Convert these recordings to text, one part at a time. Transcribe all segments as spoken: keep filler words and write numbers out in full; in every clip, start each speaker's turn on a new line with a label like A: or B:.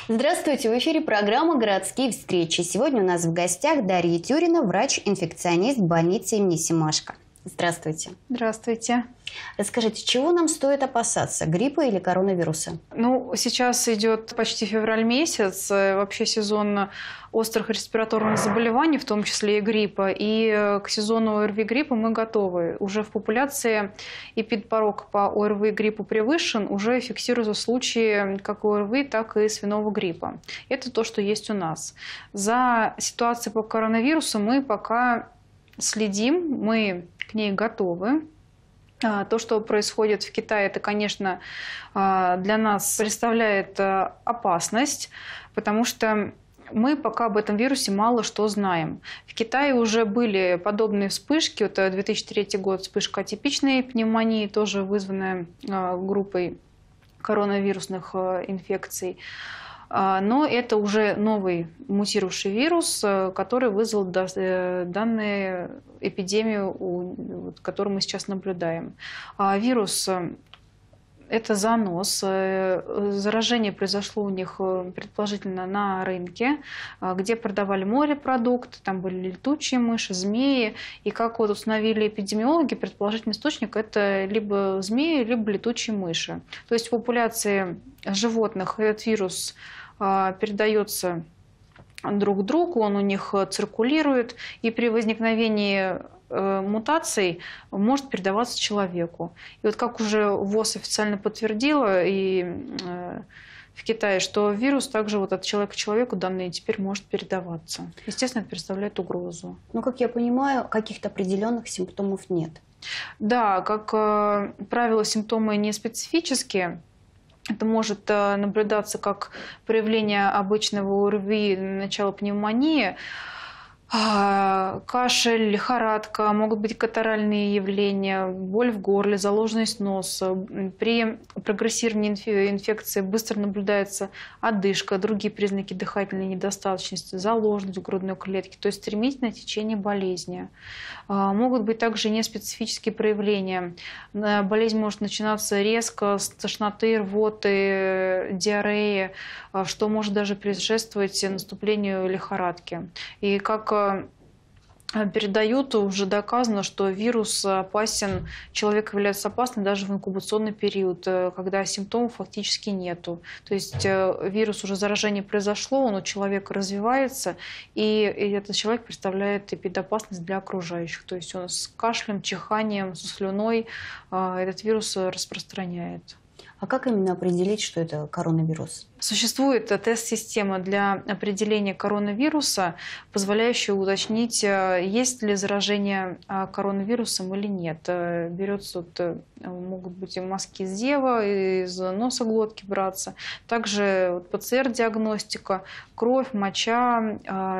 A: Здравствуйте, в эфире программа «Городские встречи». Сегодня у нас в гостях Дарья Тюрина, врач-инфекционист больницы имени Семашко. Здравствуйте.
B: Здравствуйте.
A: Расскажите, чего нам стоит опасаться, гриппа или коронавируса?
B: Ну, сейчас идет почти февраль месяц, вообще сезон острых респираторных заболеваний, в том числе и гриппа. И к сезону ОРВИ гриппа мы готовы. Уже в популяции эпидпорог по ОРВИ гриппу превышен, уже фиксируются случаи как ОРВИ, так и свиного гриппа. Это то, что есть у нас. За ситуацией по коронавирусу мы пока следим, мы к ней готовы. То, что происходит в Китае, это, конечно, для нас представляет опасность, потому что мы пока об этом вирусе мало что знаем. В Китае уже были подобные вспышки. Это две тысячи третий год, вспышка атипичной пневмонии, тоже вызванная группой коронавирусных инфекций. Но это уже новый мутировавший вирус, который вызвал данную эпидемию, которую мы сейчас наблюдаем. Вирус – это занос. Заражение произошло у них предположительно на рынке, где продавали морепродукты, там были летучие мыши, змеи. И как вот установили эпидемиологи, предположительный источник – это либо змеи, либо летучие мыши. То есть в популяции животных этот вирус передается друг другу, он у них циркулирует, и при возникновении мутаций может передаваться человеку. И вот как уже ВОЗ официально подтвердила и в Китае, что вирус также вот от человека к человеку данные теперь может передаваться. Естественно, это представляет угрозу.
A: Ну, как я понимаю, каких-то определенных симптомов нет.
B: Да, как правило, симптомы не специфические. Это может наблюдаться как проявление обычного ОРВИ, начала пневмонии, кашель, лихорадка, могут быть катаральные явления, боль в горле, заложенность носа. При прогрессировании инфекции быстро наблюдается одышка, другие признаки дыхательной недостаточности, заложенность в грудной клетке, то есть стремительное течение болезни. Могут быть также неспецифические проявления. Болезнь может начинаться резко, с тошноты, рвоты, диареи, что может даже предшествовать наступлению лихорадки. И как передают, уже доказано, что вирус опасен, человек является опасным даже в инкубационный период, когда симптомов фактически нету. То есть вирус, уже заражение произошло, он у человека развивается, и этот человек представляет эпидопасность для окружающих. То есть он с кашлем, чиханием, со слюной этот вирус распространяет.
A: А как именно определить, что это коронавирус?
B: Существует тест-система для определения коронавируса, позволяющая уточнить, есть ли заражение коронавирусом или нет. Берется, вот, могут быть и мазки из зева, из носоглотки браться. Также вот, ПЦР-диагностика, кровь, моча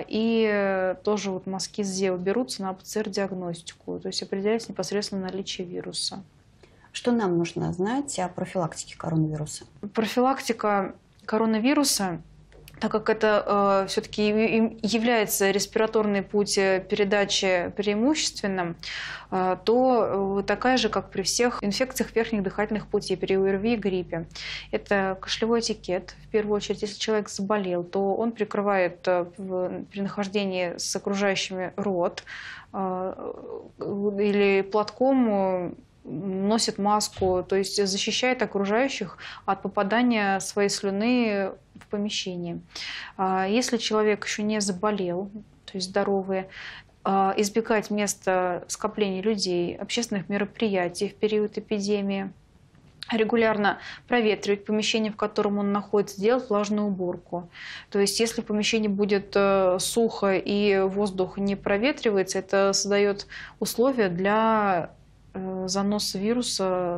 B: и тоже вот, мазки из зева берутся на ПЦР-диагностику. То есть определяется непосредственно наличие вируса.
A: Что нам нужно знать о профилактике коронавируса?
B: Профилактика коронавируса, так как это э, все-таки является респираторный путь передачи преимущественным, э, то э, такая же, как при всех инфекциях верхних дыхательных путей, при ОРВИ и гриппе. Это кашлевой этикет. В первую очередь, если человек заболел, то он прикрывает э, в, при нахождении с окружающими рот э, или платком, носит маску, то есть защищает окружающих от попадания своей слюны в помещение. Если человек еще не заболел, то есть здоровый, избегать места скопления людей, общественных мероприятий в период эпидемии, регулярно проветривать помещение, в котором он находится, делать влажную уборку. То есть если в помещении будет сухо и воздух не проветривается, это создает условия для занос вируса,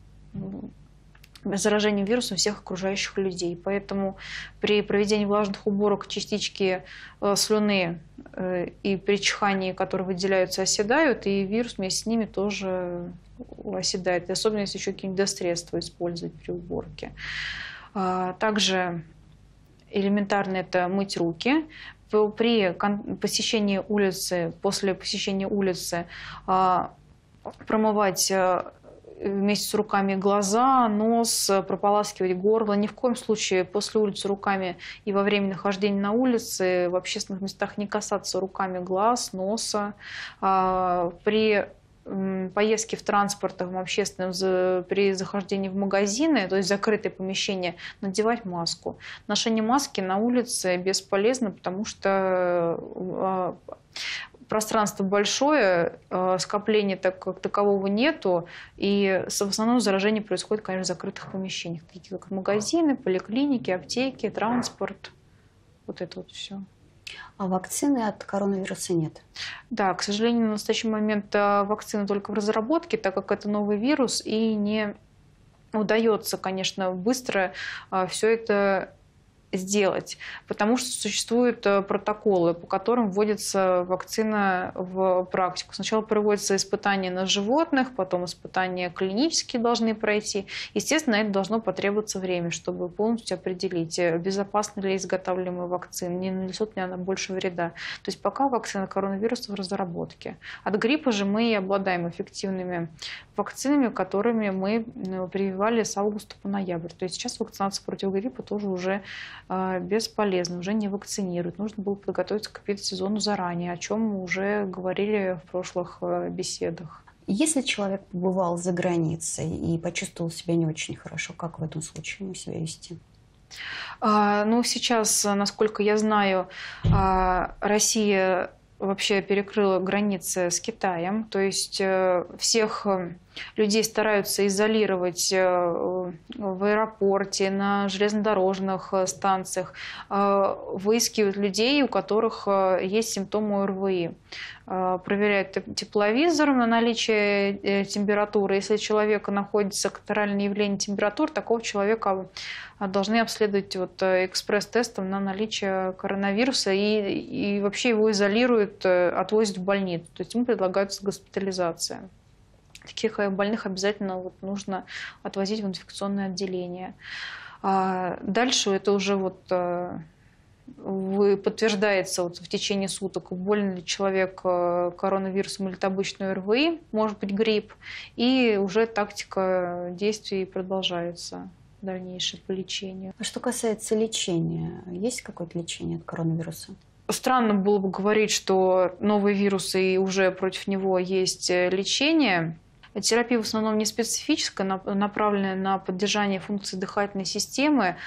B: заражение вирусом всех окружающих людей. Поэтому при проведении влажных уборок частички слюны и при чихании, которые выделяются, оседают, и вирус вместе с ними тоже оседает. Особенно если еще какие-нибудь средства использовать при уборке. Также элементарно это мыть руки. При посещении улицы, после посещения улицы промывать вместе с руками глаза, нос, прополаскивать горло. Ни в коем случае после улицы руками и во время нахождения на улице в общественных местах не касаться руками глаз, носа. При поездке в транспортах общественном, при захождении в магазины, то есть закрытые помещения, надевать маску. Ношение маски на улице бесполезно, потому что пространство большое, скопления так, как такового нету, и в основном заражение происходит, конечно, в закрытых помещениях, такие как магазины, поликлиники, аптеки, транспорт, вот это вот все.
A: А вакцины от коронавируса нет?
B: Да, к сожалению, на настоящий момент вакцина только в разработке, так как это новый вирус, и не удается, конечно, быстро все это сделать, потому что существуют протоколы, по которым вводится вакцина в практику. Сначала проводятся испытания на животных, потом испытания клинические должны пройти. Естественно, это должно потребоваться время, чтобы полностью определить, безопасна ли изготавливаемая вакцина, не нанесет ли она больше вреда. То есть пока вакцина от коронавируса в разработке. От гриппа же мы и обладаем эффективными вакцинами, которыми мы прививали с августа по ноябрь. То есть сейчас вакцинация против гриппа тоже уже бесполезно, уже не вакцинируют. Нужно было подготовиться к эпидсезону заранее, о чем мы уже говорили в прошлых беседах.
A: Если человек побывал за границей и почувствовал себя не очень хорошо, как в этом случае ему себя вести?
B: Ну, сейчас, насколько я знаю, Россия вообще перекрыла границы с Китаем, то есть всех людей стараются изолировать в аэропорте, на железнодорожных станциях, выискивают людей, у которых есть симптомы ОРВИ. Проверяют тепловизором на наличие температуры. Если у человека находится катаральное явление температуры, такого человека должны обследовать вот экспресс-тестом на наличие коронавируса и, и вообще его изолируют, отвозят в больницу. То есть ему предлагается госпитализация. Таких больных обязательно вот нужно отвозить в инфекционное отделение. Дальше это уже вот подтверждается вот в течение суток, болен ли человек коронавирусом или это обычный ОРВИ, может быть грипп, и уже тактика действий продолжается дальнейшее по лечению.
A: А что касается лечения, есть какое-то лечение от коронавируса?
B: Странно было бы говорить, что новый вирус и уже против него есть лечение. Терапия в основном не специфическая, направленная на поддержание функций дыхательной системы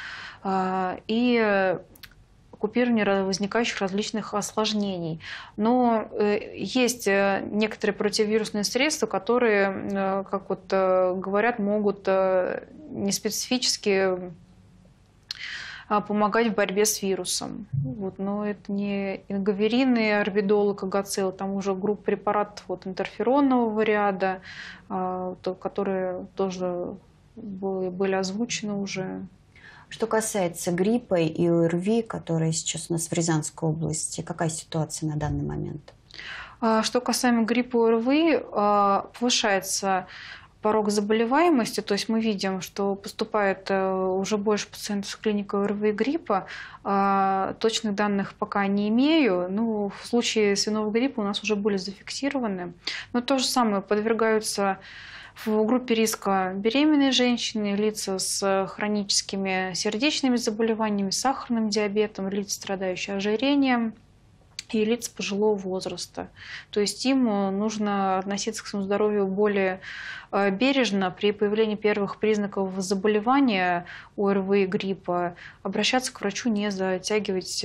B: и купирование возникающих различных осложнений. Но есть некоторые противовирусные средства, которые, как вот говорят, могут неспецифически помогать в борьбе с вирусом. Вот, но это не ингаверины, орбидол, кагацил, там уже группа препаратов вот, интерферонного ряда, которые тоже были озвучены уже.
A: Что касается гриппа и ОРВИ, которые сейчас у нас в Рязанской области, какая ситуация на данный момент?
B: Что касаемо гриппа и ОРВИ, повышается порог заболеваемости, то есть мы видим, что поступает уже больше пациентов с клиникой ОРВИ и гриппа. Точных данных пока не имею, но в случае свиного гриппа у нас уже были зафиксированы. Но то же самое, подвергаются в группе риска беременные женщины, лица с хроническими сердечными заболеваниями, сахарным диабетом, лица, страдающие ожирением, и лица пожилого возраста. То есть им нужно относиться к своему здоровью более бережно при появлении первых признаков заболевания ОРВИ и гриппа, обращаться к врачу, не затягивать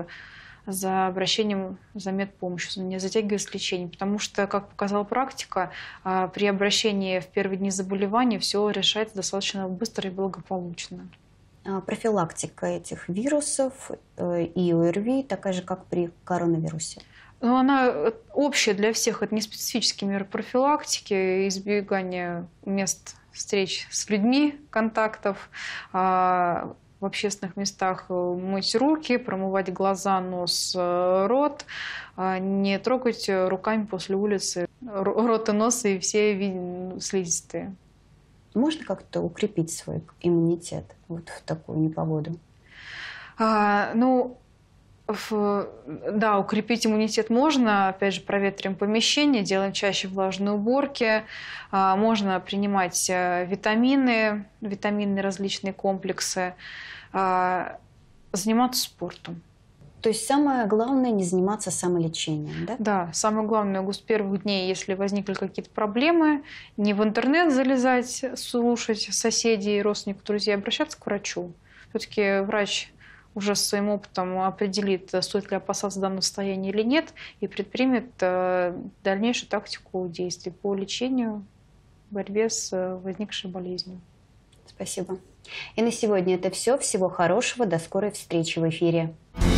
B: за обращением за медпомощью, не затягивать с лечением, потому что, как показала практика, при обращении в первые дни заболевания все решается достаточно быстро и благополучно.
A: Профилактика этих вирусов и ОРВИ такая же, как при коронавирусе?
B: Но она общая для всех, это не специфические меры профилактики, избегание мест встреч с людьми, контактов, в общественных местах мыть руки, промывать глаза, нос, рот, не трогать руками после улицы рот и нос и все слизистые.
A: Можно как-то укрепить свой иммунитет вот в такую непогоду?
B: А, ну, В- Да, укрепить иммунитет можно. Опять же, проветриваем помещение, делаем чаще влажные уборки. А, Можно принимать э, витамины, витаминные различные комплексы, а, заниматься спортом.
A: То есть самое главное не заниматься самолечением, да?
B: Да, самое главное, с первых дней, если возникли какие-то проблемы, не в интернет залезать, слушать соседей, родственников, друзей, а обращаться к врачу. Все-таки врач уже своим опытом определит, стоит ли опасаться данного состояния или нет, и предпримет э, дальнейшую тактику действий по лечению, борьбе с э, возникшей болезнью.
A: Спасибо. И на сегодня это все. Всего хорошего. До скорой встречи в эфире.